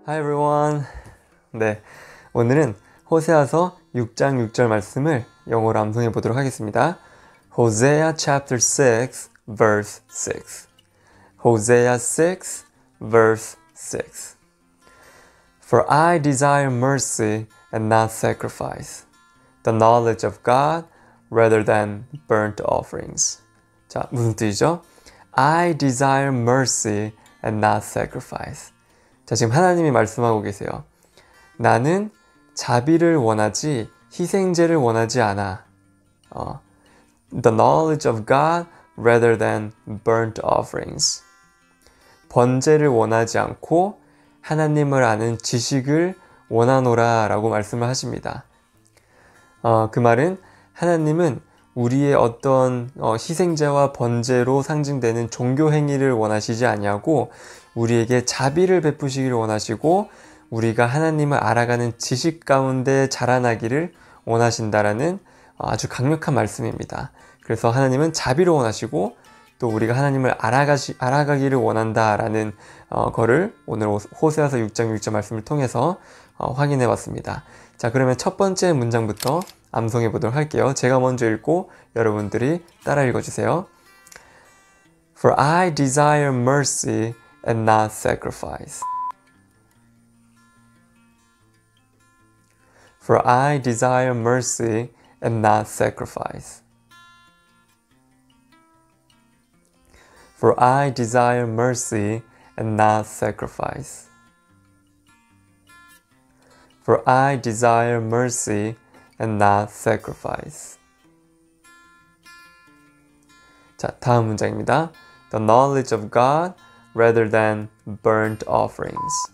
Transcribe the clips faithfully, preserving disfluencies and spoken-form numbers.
Hi everyone. 네, 오늘은 호세아서 육 장 육 절 말씀을 영어로 암송해 보도록 하겠습니다. Hosea chapter six verse six. Hosea six verse six. For I desire mercy and not sacrifice, the knowledge of God rather than burnt offerings. 자, 무슨 뜻이죠? I desire mercy and not sacrifice. 자, 지금 하나님이 말씀하고 계세요. 나는 자비를 원하지 희생제를 원하지 않아. 어, the knowledge of God rather than burnt offerings. 번제를 원하지 않고 하나님을 아는 지식을 원하노라 라고 말씀을 하십니다. 어, 그 말은 하나님은 우리의 어떤 어, 희생제와 번제로 상징되는 종교 행위를 원하시지 아니하고 우리에게 자비를 베푸시기를 원하시고 우리가 하나님을 알아가는 지식 가운데 자라나기를 원하신다라는 아주 강력한 말씀입니다. 그래서 하나님은 자비를 원하시고 또 우리가 하나님을 알아가시, 알아가기를 원한다라는 어, 거를 오늘 호세아서 육 장 육 절 말씀을 통해서 어, 확인해 봤습니다. 자, 그러면 첫 번째 문장부터 암송해 보도록 할게요. 제가 먼저 읽고 여러분들이 따라 읽어주세요. For I desire mercy and not sacrifice. For I desire mercy and not sacrifice. For I desire mercy and not sacrifice. For I desire mercy and not sacrifice. 자, 다음 문장입니다. The knowledge of God rather than burnt offerings.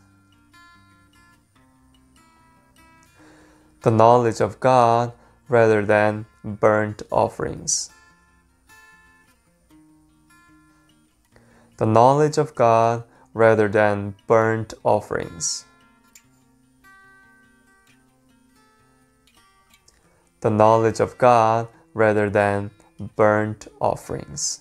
The knowledge of God rather than burnt offerings. The knowledge of God rather than burnt offerings. The knowledge of God rather than burnt offerings.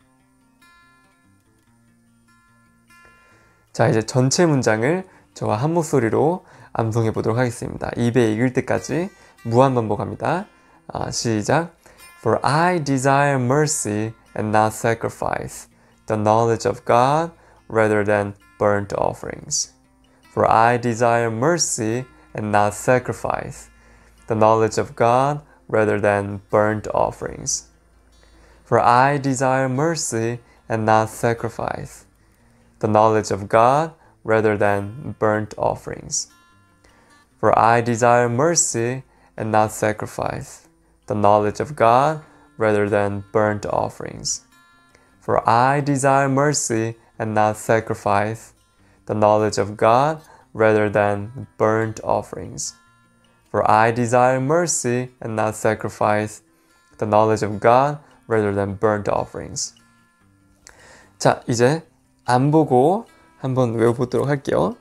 자, 이제 전체 문장을 저와 한 목소리로 암송해 보도록 하겠습니다. 입에 익을 때까지 무한 반복합니다. 아, 시작. For I desire mercy and not sacrifice, the knowledge of God rather than burnt offerings. For I desire mercy and not sacrifice, the knowledge of God rather than burnt offerings. For I desire mercy and not sacrifice, the knowledge of God rather than burnt offerings. For I desire mercy and not sacrifice, the knowledge of God rather than burnt offerings. For I desire mercy and not sacrifice, the knowledge of God rather than burnt offerings. For I desire mercy and not sacrifice, the knowledge of God rather than burnt offerings. 자, 이제 안 보고 한번 외워보도록 할게요.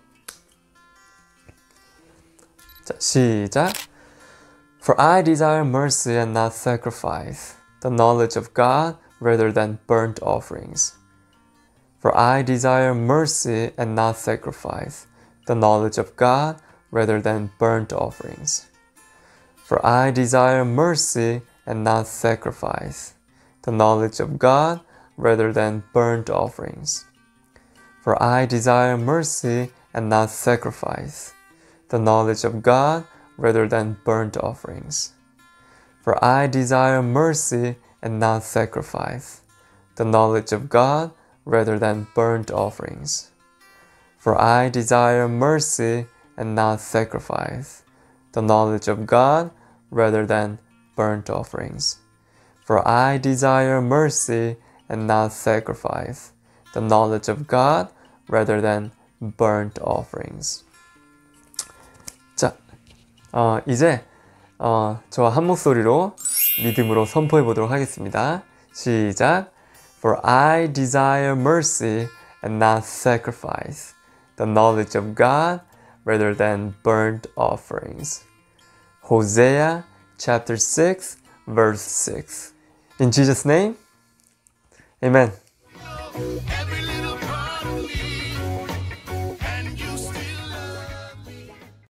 자, 시작. For I desire mercy and not sacrifice, the knowledge of God rather than burnt offerings. For I desire mercy and not sacrifice, the knowledge of God rather than burnt offerings. For I desire mercy and not sacrifice, the knowledge of God rather than burnt offerings. For I desire mercy and not sacrifice, the knowledge of God rather than burnt offerings. For I desire mercy and not sacrifice, the knowledge of God rather than burnt offerings. For I desire mercy and not sacrifice, the knowledge of God rather than burnt offerings. For I desire mercy and not sacrifice, the knowledge of God rather than burnt offerings. 자, 어, 이제 어, 저와 한 목소리로 믿음으로 선포해 보도록 하겠습니다. 시작. For I desire mercy and not sacrifice, the knowledge of God rather than burnt offerings. Hosea chapter six verse six. In Jesus' name, amen. Every little part of me